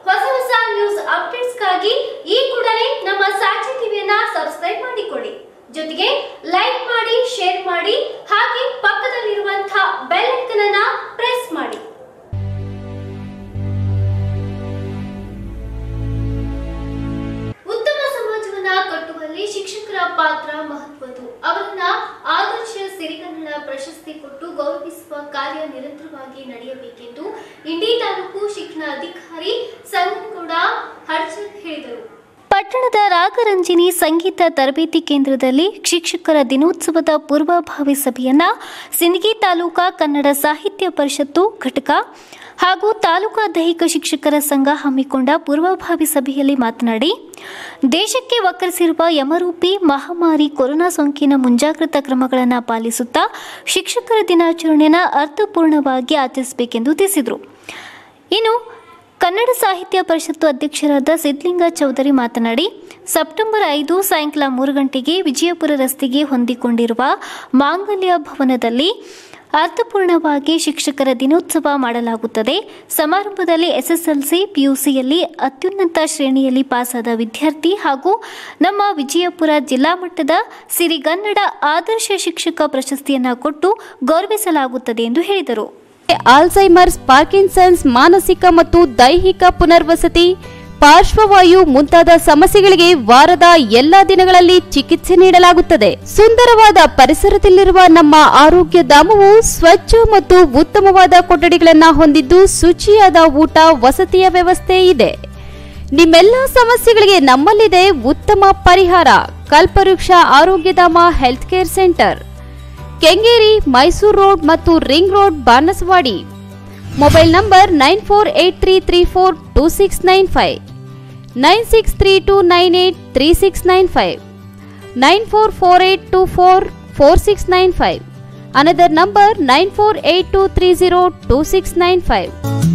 ಹೊಸ ನ್ಯೂಸ್ ಅಪ್ಡೇಟ್ಸ್ಗಾಗಿ ಈ ಕೂಡಲೇ ನಮ್ಮ ಸಾಕ್ಷಿ ಟಿವಿಯನ್ನ ಸಬ್ಸ್ಕ್ರೈಬ್ ಮಾಡಿಕೊಳ್ಳಿ. ಜೊತೆಗೆ ಲೈಕ್ ಮಾಡಿ, ಶೇರ್ ಮಾಡಿ, ಹಾಗೆ ಪಕ್ಕದಲ್ಲಿರುವಂತಹ ಬೆಲ್ ಐಕಾನ್ ಅನ್ನು ಪ್ರೆಸ್ ಮಾಡಿ. ಉತ್ತಮ ಸಮಾಜವನ್ನ ಕಟ್ಟುವಲ್ಲಿ ಶಿಕ್ಷಕರ ಪಾತ್ರ ಮಹತ್ವದ್ದು. ಅವರನ್ನ ಆದರ್ಶ ಸಿರಿಗನ್ನಡ ಪ್ರಶಸ್ತಿ ಕೊಟ್ಟು ಗೌರವಿಸುವ ಕಾರ್ಯ ನಿರಂತರವಾಗಿ ನಡೆಯಬೇಕೆಂದು ಇಂಡಿ ತಾಲೂಕು ಶಿಕ್ಷಣಾಧಿಕಾರಿ ಸಂಗನಗೌಡ ಹರ್ಷದ್ ಹೇಳಿದರು. ಪಟ್ಟಣದ ರಾಗರಂಜಿನಿ ಸಂಗೀತ ತರಬೇತಿ ಕೇಂದ್ರದಲ್ಲಿ ಶಿಕ್ಷಕರ ದಿನೋತ್ಸವದ ಪೂರ್ವಭಾವಿ ಸಭೆಯನ್ನ ಸಿಂದಗಿ ತಾಲೂಕಾ ಕನ್ನಡ ಸಾಹಿತ್ಯ ಪರಿಷತ್ತು ಘಟಕ ಹಾಗೂ ತಾಲೂಕಾ ದೈಹಿಕ ಶಿಕ್ಷಕರ ಸಂಘ ಹಮ್ಮಿಕೊಂಡ ಪೂರ್ವಭಾವಿ ಸಭೆಯಲ್ಲಿ ಮಾತನಾಡಿ, ದೇಶಕ್ಕೆ ವಕ್ಕರಿಸಿರುವ ಯಮರೂಪಿ ಮಹಾಮಾರಿ ಕೊರೋನಾ ಸೋಂಕಿನ ಮುಂಜಾಗ್ರತಾ ಕ್ರಮಗಳನ್ನು ಪಾಲಿಸುತ್ತಾ ಶಿಕ್ಷಕರ ದಿನಾಚರಣೆಯನ್ನು ಅರ್ಥಪೂರ್ಣವಾಗಿ ಆಚರಿಸಬೇಕೆಂದು ತಿಳಿಸಿದರು. ಇನ್ನು ಕನ್ನಡ ಸಾಹಿತ್ಯ ಪರಿಷತ್ತು ಅಧ್ಯಕ್ಷರಾದ ಸಿದ್ಲಿಂಗ ಚೌಧರಿ ಮಾತನಾಡಿ, ಸೆಪ್ಟೆಂಬರ್ 5 ಸಾಯಂಕಾಲ 3 ಗಂಟೆಗೆ ವಿಜಯಪುರ ರಸ್ತೆಗೆ ಹೊಂದಿಕೊಂಡಿರುವ ಮಾಂಗಲ್ಯ ಭವನದಲ್ಲಿ ಅರ್ಥಪೂರ್ಣವಾಗಿ ಶಿಕ್ಷಕರ ದಿನೋತ್ಸವ ಮಾಡಲಾಗುತ್ತದೆ. ಸಮಾರಂಭದಲ್ಲಿ ಎಸ್ಎಸ್ಎಲ್ಸಿ, ಪಿಯುಸಿಯಲ್ಲಿ ಅತ್ಯುನ್ನತ ಶ್ರೇಣಿಯಲ್ಲಿ ಪಾಸಾದ ವಿದ್ಯಾರ್ಥಿ ಹಾಗೂ ನಮ್ಮ ವಿಜಯಪುರ ಜಿಲ್ಲಾ ಮಟ್ಟದ ಸಿರಿಗನ್ನಡ ಆದರ್ಶ ಶಿಕ್ಷಕ ಪ್ರಶಸ್ತಿಯನ್ನು ಕೊಟ್ಟು ಗೌರವಿಸಲಾಗುತ್ತದೆ ಎಂದು ಹೇಳಿದರು. ಆಲ್ಝೈಮರ್ಸ್, ಪಾರ್ಕಿನ್ಸನ್ಸ್, ಮಾನಸಿಕ ಮತ್ತು ದೈಹಿಕ ಪುನರ್ವಸತಿ, ಪಾರ್ಶ್ವವಾಯು ಮುಂತಾದ ಸಮಸ್ಯೆಗಳಿಗೆ ವಾರದ ಎಲ್ಲಾ ದಿನಗಳಲ್ಲಿ ಚಿಕಿತ್ಸೆ ನೀಡಲಾಗುತ್ತದೆ. ಸುಂದರವಾದ ಪರಿಸರದಲ್ಲಿರುವ ನಮ್ಮ ಆರೋಗ್ಯ ಧಾಮವು ಸ್ವಚ್ಛ ಮತ್ತು ಉತ್ತಮವಾದ ಕೊಠಡಿಗಳನ್ನು ಹೊಂದಿದ್ದು ಶುಚಿಯಾದ ಊಟ, ವಸತಿಯ ವ್ಯವಸ್ಥೆ ಇದೆ. ನಿಮ್ಮೆಲ್ಲ ಸಮಸ್ಯೆಗಳಿಗೆ ನಮ್ಮಲ್ಲಿದೆ ಉತ್ತಮ ಪರಿಹಾರ. Kalpavriksha Arogyadhama health care centre, Kengeri, Mysuru road ಮತ್ತು ring road, Banasavadi. Mobile number 9483342695, 9632983695, 9448244695. Another number 9482302695.